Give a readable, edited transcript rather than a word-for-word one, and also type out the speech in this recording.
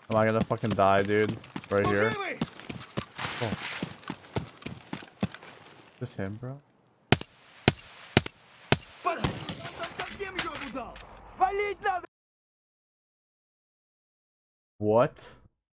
Am I gonna fucking die, dude? Right here. Oh. Is this him, bro? What?